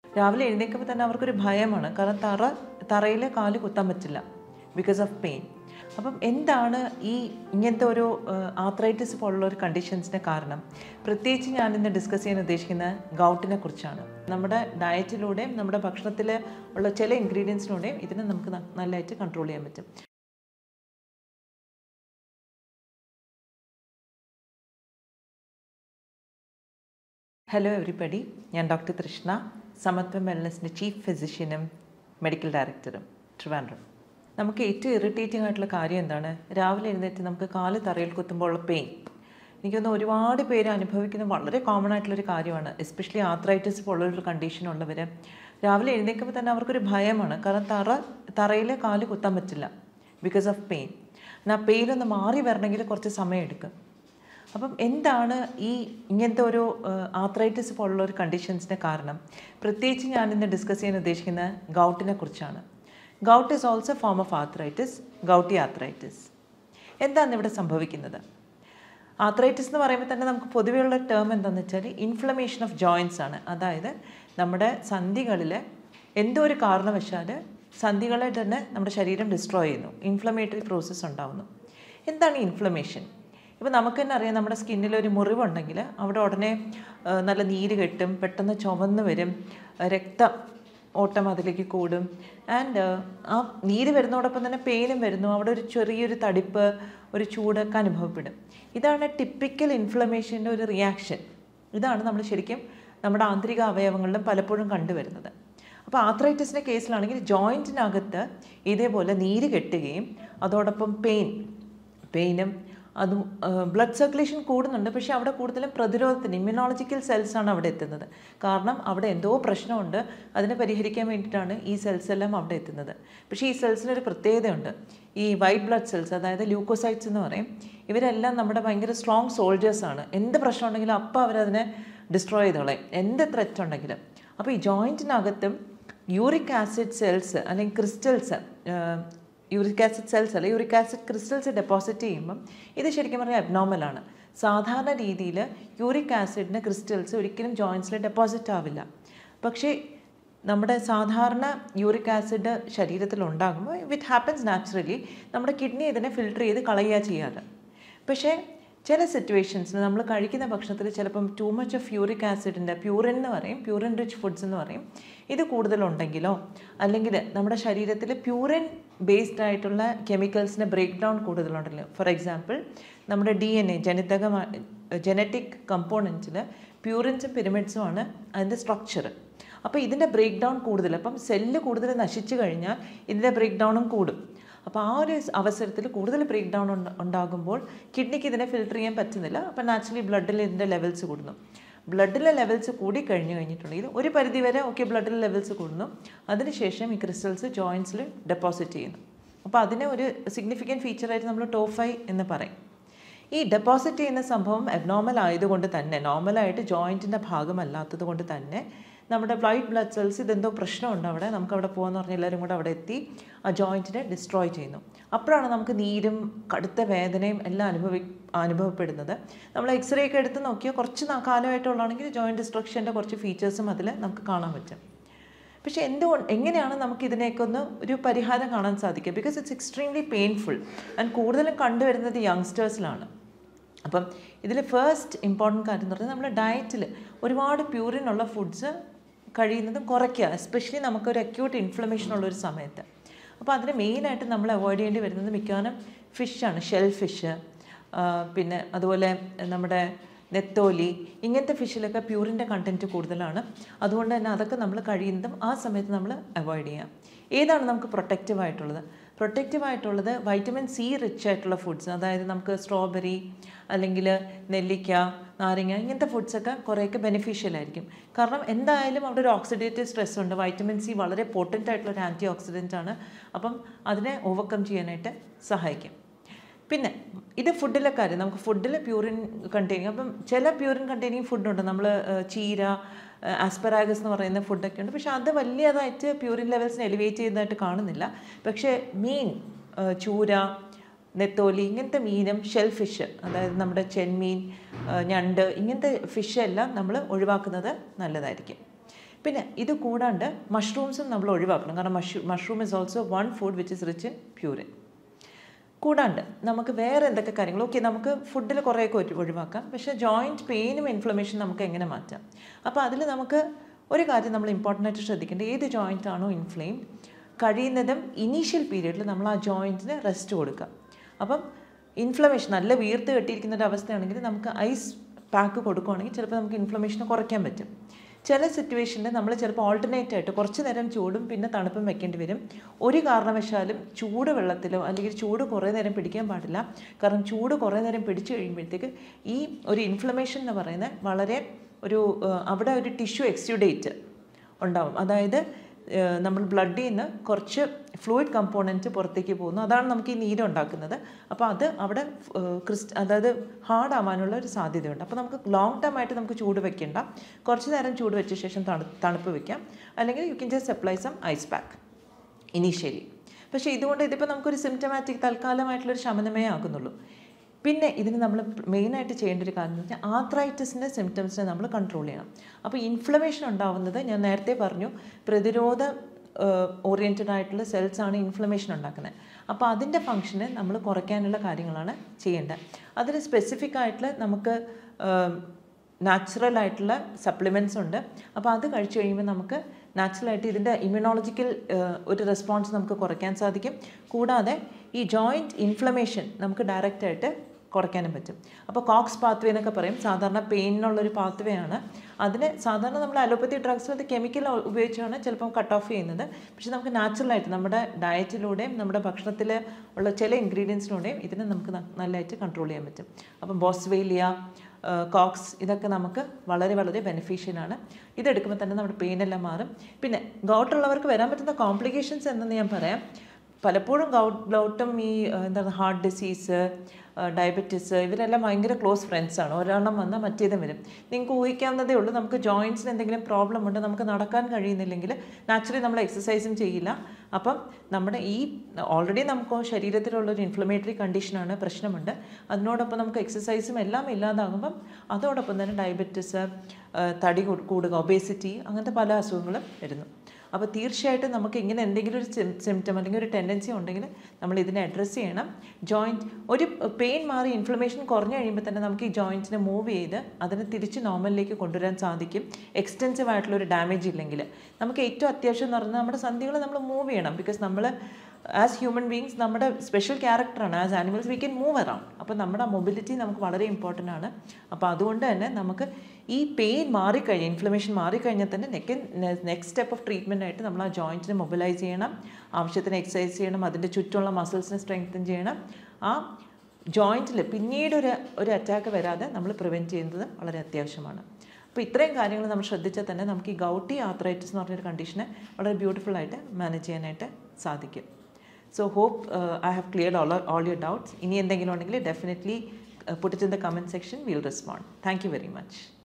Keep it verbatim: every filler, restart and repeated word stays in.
രാവിലെ എഴുന്നേൽക്കുമ്പോൾ തന്നെ അവർക്കൊരു ഭയമാണ്. കാരണം തറ തറയിൽ കാല് കുത്താൻ പറ്റില്ല ബിക്കോസ് ഓഫ് പെയിൻ. അപ്പം എന്താണ് ഈ ഇങ്ങനത്തെ ഒരു ആർത്രൈറ്റിസ് പോലുള്ള ഒരു കണ്ടീഷൻസിന് കാരണം? പ്രത്യേകിച്ച് ഞാനിന്ന് ഡിസ്കസ് ചെയ്യാൻ ഉദ്ദേശിക്കുന്ന ഗൗട്ടിനെ കുറിച്ചാണ്. നമ്മുടെ ഡയറ്റിലൂടെയും നമ്മുടെ ഭക്ഷണത്തിൽ ഉള്ള ചില ഇൻഗ്രീഡിയൻസിലൂടെയും ഇതിനെ നമുക്ക് നല്ലതായിട്ട് കൺട്രോൾ ചെയ്യാൻ പറ്റും. ഹലോ എവരിബഡി, ഞാൻ ഡോക്ടർ തൃഷ്ണ, സമത്വം വെൽനസിൻ്റെ ചീഫ് ഫിസിഷ്യനും മെഡിക്കൽ ഡയറക്ടറും, ട്രിവാൻഡ്രം. നമുക്ക് ഏറ്റവും ഇറിറ്റേറ്റിംഗ് ആയിട്ടുള്ള കാര്യം എന്താണ്? രാവിലെ എഴുന്നേറ്റ് നമുക്ക് കാല് തറയിൽ കുത്തുമ്പോൾ ഉള്ള പെയിൻ. എനിക്കൊന്ന് ഒരുപാട് പേര് അനുഭവിക്കുന്ന വളരെ കോമൺ ആയിട്ടുള്ളൊരു കാര്യമാണ്. എസ്പെഷ്യലി ആർത്രൈറ്റിസ് പോലുള്ളൊരു കണ്ടീഷനുള്ളവർ രാവിലെ എഴുന്നേൽക്കുമ്പോൾ തന്നെ അവർക്കൊരു ഭയമാണ്. കാരണം തറ തറയിൽ കാല് കുത്താൻ പറ്റില്ല ബിക്കോസ് ഓഫ് പെയിൻ. എന്നാൽ ആ പെയിനൊന്ന് മാറി വരണമെങ്കിൽ കുറച്ച് സമയം എടുക്കും. അപ്പം എന്താണ് ഈ ഇങ്ങനത്തെ ഒരു ആർത്രൈറ്റിസ് പോലുള്ള ഒരു കണ്ടീഷൻസിന് കാരണം? പ്രത്യേകിച്ച് ഞാനിന്ന് ഡിസ്കസ് ചെയ്യാൻ ഉദ്ദേശിക്കുന്ന ഗൗട്ടിനെ കുറിച്ചാണ്. Gout is also form of arthritis, gouty arthritis. എന്താണ് ഇവിടെ സംഭവിക്കുന്നത്? ആർത്രൈറ്റിസ് എന്ന് പറയുമ്പോൾ തന്നെ നമുക്ക് പൊതുവെയുള്ള ടേം എന്താണെന്ന് വെച്ചാൽ ഇൻഫ്ലമേഷൻ ഓഫ് ജോയിൻറ്റ്സ് ആണ്. അതായത് നമ്മുടെ സന്ധികളിൽ എന്തോ ഒരു കാരണവശാൽ സന്ധികളെ തന്നെ നമ്മുടെ ശരീരം ഡിസ്ട്രോയ് ചെയ്യുന്നു, ഇൻഫ്ലമേറ്ററി പ്രോസസ്സ് ഉണ്ടാകുന്നു. എന്താണ് ഈ ഇൻഫ്ലമേഷൻ? ഇപ്പോൾ നമുക്ക് തന്നെ അറിയാം, നമ്മുടെ സ്കിന്നിലൊരു മുറിവുണ്ടെങ്കിൽ അവിടെ ഉടനെ നല്ല നീര് കെട്ടും, പെട്ടെന്ന് ചുവന്ന് വരും, രക്തം ഓട്ടം അതിലേക്ക് കൂടും. ആൻഡ് ആ നീര് വരുന്നതോടൊപ്പം തന്നെ പെയിനും വരുന്നു. അവിടെ ഒരു ചെറിയൊരു തടിപ്പ്, ഒരു ചൂടൊക്കെ അനുഭവപ്പെടും. ഇതാണ് ടിപ്പിക്കൽ ഇൻഫ്ലമേഷൻ്റെ ഒരു റിയാക്ഷൻ. ഇതാണ് നമ്മൾ ശരിക്കും നമ്മുടെ ആന്തരിക അവയവങ്ങളിലും പലപ്പോഴും കണ്ടുവരുന്നത്. അപ്പോൾ ആർത്രൈറ്റിസിൻ്റെ കേസിലാണെങ്കിൽ ജോയിൻറ്റിനകത്ത് ഇതേപോലെ നീര് കെട്ടുകയും അതോടൊപ്പം പെയിൻ പെയിനും അതും ബ്ലഡ് സർക്കുലേഷൻ കൂടുന്നുണ്ട്. പക്ഷേ അവിടെ കൂടുതലും പ്രതിരോധത്തിന് ഇമ്മ്യൂണോളജിക്കൽ സെൽസാണ് അവിടെ എത്തുന്നത്. കാരണം അവിടെ എന്തോ പ്രശ്നമുണ്ട്, അതിനെ പരിഹരിക്കാൻ വേണ്ടിയിട്ടാണ് ഈ സെൽസ് എല്ലാം അവിടെ എത്തുന്നത്. പക്ഷേ ഈ സെൽസിനൊരു പ്രത്യേകതയുണ്ട്. ഈ വൈറ്റ് ബ്ലഡ് സെൽസ്, അതായത് ല്യൂക്കോസൈറ്റ്സ് എന്ന് പറയും, ഇവരെല്ലാം നമ്മുടെ ഭയങ്കര സ്ട്രോങ് സോൾജേഴ്സാണ്. എന്ത് പ്രശ്നം ഉണ്ടെങ്കിലും അപ്പോൾ അവരതിനെ ഡിസ്ട്രോയ് ചെയ്ത് കളയും, എന്ത് ത്രെറ്റ് ഉണ്ടെങ്കിലും. അപ്പോൾ ഈ ജോയിൻറ്റിനകത്തും യൂറിക് ആസിഡ് സെൽസ് അല്ലെങ്കിൽ ക്രിസ്റ്റൽസ്, യൂറിക് ആസിഡ് സെൽസ് അല്ല യൂറിക് ആസിഡ് ക്രിസ്റ്റൽസ് ഡെപ്പോസിറ്റ് ചെയ്യുമ്പം ഇത് ശരിക്കും പറഞ്ഞാൽ അബ്നോർമലാണ്. സാധാരണ രീതിയിൽ യൂറിക് ആസിഡിൻ്റെ ക്രിസ്റ്റൽസ് ഒരിക്കലും ജോയിൻറ്റ്സിൽ ഡെപ്പോസിറ്റ് ആവില്ല. പക്ഷേ നമ്മുടെ സാധാരണ യൂറിക് ആസിഡ് ശരീരത്തിൽ ഉണ്ടാകുമ്പോൾ ഇറ്റ് ഹാപ്പൻസ് നാച്ചുറലി, നമ്മുടെ കിഡ്നി ഇതിനെ ഫിൽട്ടർ ചെയ്ത് കളയുക ചെയ്യാറ്. പക്ഷേ ചില സിറ്റുവേഷൻസിൽ നമ്മൾ കഴിക്കുന്ന ഭക്ഷണത്തിൽ ചിലപ്പം ടു മച്ച് ഓഫ് യൂറിക് ആസിഡിൻ്റെ പ്യൂറിൻ എന്ന് പറയും, പ്യൂറിൻ റിച്ച് ഫുഡ്സ് എന്ന് പറയും, ഇത് കൂടുതലുണ്ടെങ്കിലോ അല്ലെങ്കിൽ നമ്മുടെ ശരീരത്തിൽ പ്യൂറിൻ ബേസ്ഡ് ആയിട്ടുള്ള കെമിക്കൽസിൻ്റെ ബ്രേക്ക് ഡൗൺ കൂടുതലുണ്ടല്ലോ. ഫോർ എക്സാമ്പിൾ നമ്മുടെ ഡി എൻ എ ജനിതക ജനറ്റിക് കമ്പോണൻസിൽ പ്യൂറിൻസും പിരമിഡ്സും ആണ് അതിൻ്റെ സ്ട്രക്ചർ. അപ്പോൾ ഇതിൻ്റെ ബ്രേക്ക് ഡൗൺ കൂടുതൽ, അപ്പം സെല്ല് കൂടുതൽ നശിച്ചു കഴിഞ്ഞാൽ ഇതിൻ്റെ ബ്രേക്ക് ഡൗണും കൂടും. അപ്പോൾ ആ ഒരു അവസരത്തിൽ കൂടുതൽ ബ്രേക്ക് ഡൗൺ ഉണ്ടാകുമ്പോൾ കിഡ്നിക്ക് ഇതിനെ ഫിൽട്ടർ ചെയ്യാൻ പറ്റുന്നില്ല. അപ്പോൾ നാച്ചുറലി ബ്ലഡിൽ ഇതിൻ്റെ ലെവൽസ് കൂടുന്നു. ബ്ലഡിലെ ലെവൽസ് കൂടി കഴിഞ്ഞ് കഴിഞ്ഞിട്ടുണ്ടെങ്കിൽ ഒരു പരിധി വരെ ഓക്കെ ബ്ലഡിലെ ലെവൽസ് കൂടുന്നു. അതിനുശേഷം ഈ ക്രിസ്റ്റൽസ് ജോയിൻറ്റ്സിൽ ഡെപ്പോസിറ്റ് ചെയ്യുന്നു. അപ്പോൾ അതിനെ ഒരു സിഗ്നിഫിക്കൻറ്റ് ഫീച്ചറായിട്ട് നമ്മൾ ടോപ്പ് ഫൈവ് എന്ന് പറയും. ഈ ഡെപ്പോസിറ്റ് ചെയ്യുന്ന സംഭവം അബ്നോർമൽ ആയതുകൊണ്ട് തന്നെ, നോർമലായിട്ട് ജോയിൻറ്റിൻ്റെ ഭാഗമല്ലാത്തത് കൊണ്ട് തന്നെ നമ്മുടെ വൈറ്റ് ബ്ലഡ് സെൽസ് ഇതെന്തോ പ്രശ്നമുണ്ട് അവിടെ, നമുക്ക് അവിടെ പോകാമെന്ന് പറഞ്ഞാൽ എല്ലാവരും കൂടെ അവിടെ എത്തി ആ ജോയിൻറ്റിനെ ഡിസ്ട്രോയ് ചെയ്യുന്നു. അപ്പോഴാണ് നമുക്ക് നീരും കടുത്ത വേദനയും എല്ലാം അനുഭവി അനുഭവപ്പെടുന്നത്. നമ്മൾ എക്സ്റേ ഒക്കെ എടുത്ത് നോക്കിയാൽ കുറച്ച് കാലമായിട്ടുള്ളതാണെങ്കിൽ ജോയിൻറ്റ് ഡിസ്ട്രക്ഷൻ്റെ കുറച്ച് ഫീച്ചേഴ്സും അതിൽ നമുക്ക് കാണാൻ പറ്റും. പക്ഷേ എന്തുകൊണ്ട് എങ്ങനെയാണ് നമുക്ക് ഇതിനെയൊക്കെ ഒന്ന് ഒരു പരിഹാരം കാണാൻ സാധിക്കുക? Because it's extremely painful and കൂടുതലും കണ്ടുവരുന്നത് യങ്സ്റ്റേഴ്സിലാണ്. അപ്പം ഇതിൽ ഫസ്റ്റ് ഇമ്പോർട്ടൻറ്റ് കാര്യം എന്ന് പറഞ്ഞാൽ നമ്മുടെ ഡയറ്റിൽ ഒരുപാട് പ്യൂറിനുള്ള ഫുഡ്സ് കഴിയുന്നതും കുറയ്ക്കുക, എസ്പെഷ്യലി നമുക്കൊരു അക്യൂട്ട് ഇൻഫ്ലമേഷൻ ഉള്ളൊരു സമയത്ത്. അപ്പോൾ അതിന് മെയിനായിട്ട് നമ്മൾ അവോയ്ഡ് ചെയ്യേണ്ടി വരുന്നത് മിക്കവാറും ഫിഷാണ്, ഷെൽ ഫിഷ്, പിന്നെ അതുപോലെ നമ്മുടെ നെത്തോലി, ഇങ്ങനത്തെ ഫിഷിലൊക്കെ പ്യൂറിൻ്റെ കണ്ടൻറ്റ് കൂടുതലാണ്. അതുകൊണ്ട് തന്നെ അതൊക്കെ നമ്മൾ കഴിയുന്നതും ആ സമയത്ത് നമ്മൾ അവോയ്ഡ് ചെയ്യാം. ഏതാണ് നമുക്ക് പ്രൊട്ടക്റ്റീവായിട്ടുള്ളത്? പ്രൊട്ടക്റ്റീവായിട്ടുള്ളത് വൈറ്റമിൻ സി റിച്ച് ആയിട്ടുള്ള ഫുഡ്സ്, അതായത് നമുക്ക് സ്ട്രോബെറി അല്ലെങ്കിൽ നെല്ലിക്ക, നാരങ്ങ, ഇങ്ങനത്തെ ഫുഡ്സൊക്കെ കുറേയൊക്കെ ബെനിഫിഷ്യൽ ആയിരിക്കും. കാരണം എന്തായാലും അവിടെ ഒരു ഓക്സിഡേറ്റീവ് സ്ട്രെസ് ഉണ്ട്. വൈറ്റമിൻ സി വളരെ പോട്ടൻ്റ് ആയിട്ടുള്ള ഒരു ആൻറ്റി ഓക്സിഡൻ്റ് ആണ്. അപ്പം അതിനെ ഓവർകം ചെയ്യാനായിട്ട് സഹായിക്കും. പിന്നെ ഇത് ഫുഡിലെ കാര്യം, നമുക്ക് ഫുഡിൽ പ്യൂറിൻ കണ്ടെയ്നിങ്, അപ്പം ചില പ്യൂറിൻ കണ്ടെയ്നിങ് ഫുഡുണ്ട്. നമ്മൾ ചീര, ആസ്പെറാഗസ് എന്ന് പറയുന്ന ഫുഡൊക്കെ ഉണ്ട്. പക്ഷെ അത് വലിയതായിട്ട് പ്യൂറിൻ ലെവൽസിനെ എലിവേറ്റ് ചെയ്യുന്നതായിട്ട് കാണുന്നില്ല. പക്ഷേ മീൻ, ചൂര, നെത്തോലി, ഇങ്ങനത്തെ മീനും ഷെൽ ഫിഷ്, അതായത് നമ്മുടെ ചെമ്മീൻ, ഞണ്ട്, ഇങ്ങനത്തെ ഫിഷ് എല്ലാം നമ്മൾ ഒഴിവാക്കുന്നത് നല്ലതായിരിക്കും. പിന്നെ ഇത് കൂടാണ്ട് മഷ്റൂംസും നമ്മൾ ഒഴിവാക്കണം. കാരണം mush mushroom is also one food which is rich in purine. കൂടാണ്ട് നമുക്ക് വേറെ എന്തൊക്കെ കാര്യങ്ങൾ, ഓക്കെ നമുക്ക് ഫുഡിൽ കുറേയൊക്കെ ഒഴി ഒഴിവാക്കാം പക്ഷേ ജോയിൻറ്റ് പെയിനും ഇൻഫ്ലമേഷൻ നമുക്ക് എങ്ങനെ മാറ്റാം? അപ്പോൾ അതിൽ നമുക്ക് ഒരു കാര്യം നമ്മൾ ഇമ്പോർട്ടൻ്റ് ആയിട്ട് ശ്രദ്ധിക്കേണ്ടത്, ഏത് ജോയിൻ്റ് ആണോ ഇൻഫ്ലെയിംഡ് കഴിയുന്നതും ഇനീഷ്യൽ പീരീഡിൽ നമ്മൾ ആ ജോയിൻറ്റിന് റെസ്റ്റ് കൊടുക്കുക. അപ്പം ഇൻഫ്ലമേഷൻ നല്ല വീർത്ത് കെട്ടിയിരിക്കുന്ന ഒരു അവസ്ഥയാണെങ്കിൽ നമുക്ക് ഐസ് പാക്ക് കൊടുക്കുകയാണെങ്കിൽ ചിലപ്പോൾ നമുക്ക് ഇൻഫ്ലമേഷൻ കുറയ്ക്കാൻ പറ്റും. ചില സിറ്റുവേഷനിൽ നമ്മൾ ചിലപ്പോൾ ഓൾട്ടർനേറ്റ് ആയിട്ട് കുറച്ച് നേരം ചൂടും പിന്നെ തണുപ്പും വെക്കേണ്ടി വരും. ഒരു കാരണവശാലും ചൂട് വെള്ളത്തിലോ അല്ലെങ്കിൽ ചൂട് കുറേ നേരം പിടിക്കാൻ പാടില്ല. കാരണം ചൂട് കുറേ നേരം പിടിച്ചു കഴിയുമ്പോഴത്തേക്ക് ഈ ഒരു ഇൻഫ്ലമേഷൻ എന്ന് പറയുന്നത് വളരെ ഒരു അവിടെ ഒരു ടിഷ്യൂ എക്സ്യൂഡേറ്റ് ഉണ്ടാവും. അതായത് നമ്മൾ ബ്ലഡിൽ നിന്ന് കുറച്ച് ഫ്ലൂയിഡ് കമ്പോണൻറ്റ് പുറത്തേക്ക് പോകുന്നു. അതാണ് നമുക്ക് ഈ നീരുണ്ടാക്കുന്നത്. അപ്പോൾ അത് അവിടെ ക്രിസ്റ്റ് അതായത് ഹാർഡ് ആവാനുള്ള ഒരു സാധ്യതയുണ്ട്. അപ്പോൾ നമുക്ക് ലോങ് ടേം ആയിട്ട് നമുക്ക് ചൂട് വെക്കേണ്ട, കുറച്ച് നേരം ചൂട് വെച്ച ശേഷം തണു തണുപ്പ് വെക്കാം. അല്ലെങ്കിൽ you can just apply some ice pack initially. പക്ഷേ ഇതുകൊണ്ട് ഇതിപ്പോൾ നമുക്കൊരു സിംറ്റമാറ്റിക് തൽക്കാലമായിട്ടുള്ളൊരു ശമനമേ ആകുന്നുള്ളൂ. പിന്നെ ഇതിന് നമ്മൾ മെയിനായിട്ട് ചെയ്യേണ്ട ഒരു കാര്യം എന്ന് വെച്ചാൽ ആർത്രൈറ്റിസിൻ്റെ സിംറ്റംസിനെ നമ്മൾ കൺട്രോൾ ചെയ്യണം. അപ്പോൾ ഇൻഫ്ലമേഷൻ ഉണ്ടാകുന്നത് ഞാൻ നേരത്തെ പറഞ്ഞു പ്രതിരോധ ഓറിയൻറ്റഡ് ആയിട്ടുള്ള സെൽസാണ് ഇൻഫ്ലമേഷൻ ഉണ്ടാക്കുന്നത്. അപ്പോൾ അതിൻ്റെ ഫംഗ്ഷനെ നമ്മൾ കുറയ്ക്കാനുള്ള കാര്യങ്ങളാണ് ചെയ്യേണ്ടത്. അതിന് സ്പെസിഫിക് ആയിട്ടുള്ള നമുക്ക് നാച്ചുറൽ ആയിട്ടുള്ള സപ്ലിമെൻറ്റ്സ് ഉണ്ട്. അപ്പോൾ അത് കഴിച്ചു കഴിയുമ്പോൾ നമുക്ക് നാച്ചുറലായിട്ട് ഇതിൻ്റെ ഇമ്മ്യൂണോളജിക്കൽ ഒരു റെസ്പോൺസ് നമുക്ക് കുറയ്ക്കാൻ സാധിക്കും. കൂടാതെ ഈ ജോയിൻറ്റ് ഇൻഫ്ലമേഷൻ നമുക്ക് ഡയറക്റ്റായിട്ട് കുറയ്ക്കാനും പറ്റും. അപ്പോൾ കോക്സ് പാത്വേ എന്നൊക്കെ പറയും. സാധാരണ പെയിനുള്ളൊരു പാത്വേ ആണ്. അതിന് സാധാരണ നമ്മൾ അലോപ്പത്തി ഡ്രഗ്സിൽ അത് കെമിക്കൽ ഉപയോഗിച്ചാണ് ചിലപ്പം കട്ട് ഓഫ് ചെയ്യുന്നത്. പക്ഷേ നമുക്ക് നാച്ചുറലായിട്ട് നമ്മുടെ ഡയറ്റിലൂടെയും നമ്മുടെ ഭക്ഷണത്തിൽ ഉള്ള ചില ഇൻഗ്രീഡിയൻസിലൂടെയും ഇതിനെ നമുക്ക് നല്ലതായിട്ട് കൺട്രോൾ ചെയ്യാൻ പറ്റും. അപ്പം ബോസ്വേലിയ, കോക്സ് ഇതൊക്കെ നമുക്ക് വളരെ വളരെ ബെനിഫിഷ്യലാണ്. ഇതെടുക്കുമ്പോൾ തന്നെ നമ്മുടെ പെയിനെല്ലാം മാറും. പിന്നെ ഗൗട്ടുള്ളവർക്ക് വരാൻ പറ്റുന്ന കോംപ്ലിക്കേഷൻസ് എന്തെന്ന് ഞാൻ പറയാം. പലപ്പോഴും ഗൗട്ട് ഗൗട്ടും ഈ എന്താണ് ഹാർട്ട് ഡിസീസ്, ഡയബറ്റീസ് ഇവരെല്ലാം ഭയങ്കര ക്ലോസ് ഫ്രണ്ട്സാണ്. ഒരെണ്ണം വന്നാൽ മറ്റേതും വരും. നിങ്ങൾക്ക് ഊഹിക്കാവുന്നതേ ഉള്ളൂ. നമുക്ക് ജോയിൻസിന് എന്തെങ്കിലും പ്രോബ്ലം ഉണ്ട്, നമുക്ക് നടക്കാൻ കഴിയുന്നില്ലെങ്കിൽ നാച്ചുറലി നമ്മൾ എക്സസൈസും ചെയ്യില്ല. അപ്പം നമ്മുടെ ഈ ഓൾറെഡി നമുക്ക് ശരീരത്തിലുള്ളൊരു ഇൻഫ്ലമേറ്ററി കണ്ടീഷനാണ്, പ്രശ്നമുണ്ട്. അതിനോടൊപ്പം നമുക്ക് എക്സസൈസും എല്ലാം ഇല്ലാതാകുമ്പം അതോടൊപ്പം തന്നെ ഡയബറ്റീസ്, തടി കൂടുക, ഒബേസിറ്റി അങ്ങനത്തെ പല അസുഖങ്ങളും വരുന്നു. അപ്പോൾ തീർച്ചയായിട്ടും നമുക്ക് ഇങ്ങനെ എന്തെങ്കിലും ഒരു സിംറ്റം അല്ലെങ്കിൽ ഒരു ടെൻഡൻസി ഉണ്ടെങ്കിൽ നമ്മൾ ഇതിനെ അഡ്രസ്സ് ചെയ്യണം. ജോയിൻറ്റ് ഒരു പെയിൻ മാറി ഇൻഫ്ലമേഷൻ കുറഞ്ഞു കഴിയുമ്പോൾ തന്നെ നമുക്ക് ഈ ജോയിൻറ്റിനെ മൂവ് ചെയ്ത് അതിനെ തിരിച്ച് നോർമലിലേക്ക് കൊണ്ടുവരാൻ സാധിക്കും. എക്സ്റ്റെൻസീവ് ആയിട്ടുള്ളൊരു ഡാമേജ് ഇല്ലെങ്കിൽ നമുക്ക് ഏറ്റവും അത്യാവശ്യം എന്ന് പറഞ്ഞാൽ നമ്മുടെ സന്ധികൾ നമ്മൾ മൂവ് ചെയ്യണം. ബിക്കോസ് നമ്മൾ ആസ് ഹ്യൂമൻ ബീങ്സ് നമ്മുടെ സ്പെഷ്യൽ ക്യാരക്ടറാണ്. As animals we can move around. അപ്പോൾ നമ്മുടെ മൊബിലിറ്റി നമുക്ക് വളരെ ഇമ്പോർട്ടൻ്റ് ആണ്. അപ്പോൾ അതുകൊണ്ട് തന്നെ നമുക്ക് ഈ പെയിൻ മാറിക്കഴിഞ്ഞ് ഇൻഫ്ലമേഷൻ മാറിക്കഴിഞ്ഞാൽ തന്നെ neck next step of treatment ആയിട്ട് നമ്മൾ ആ ജോയിൻറ്റിനെ മൊബിലൈസ് ചെയ്യണം, ആവശ്യത്തിന് എക്സസൈസ് ചെയ്യണം, അതിൻ്റെ ചുറ്റുമുള്ള മസിൽസിനെ സ്ട്രെങ്തൻ ചെയ്യണം. ആ ജോയിൻറ്റിൽ പിന്നീട് ഒരു ഒരു അറ്റാക്ക് വരാതെ നമ്മൾ പ്രിവെൻറ്റ് ചെയ്യുന്നത് വളരെ അത്യാവശ്യമാണ്. അപ്പോൾ ഇത്രയും കാര്യങ്ങൾ നമ്മൾ ശ്രദ്ധിച്ചാൽ തന്നെ നമുക്ക് ഈ ഗൗട്ടി ആർത്രൈറ്റിസ് എന്ന് പറഞ്ഞൊരു കണ്ടീഷനെ വളരെ ബ്യൂട്ടിഫുള്ളായിട്ട് മാനേജ് ചെയ്യാനായിട്ട് സാധിക്കും. So hope uh, I have cleared all, all your doubts. Ini endengilum undengal definitely uh, put it in the comment section. We'll respond. Thank you very much.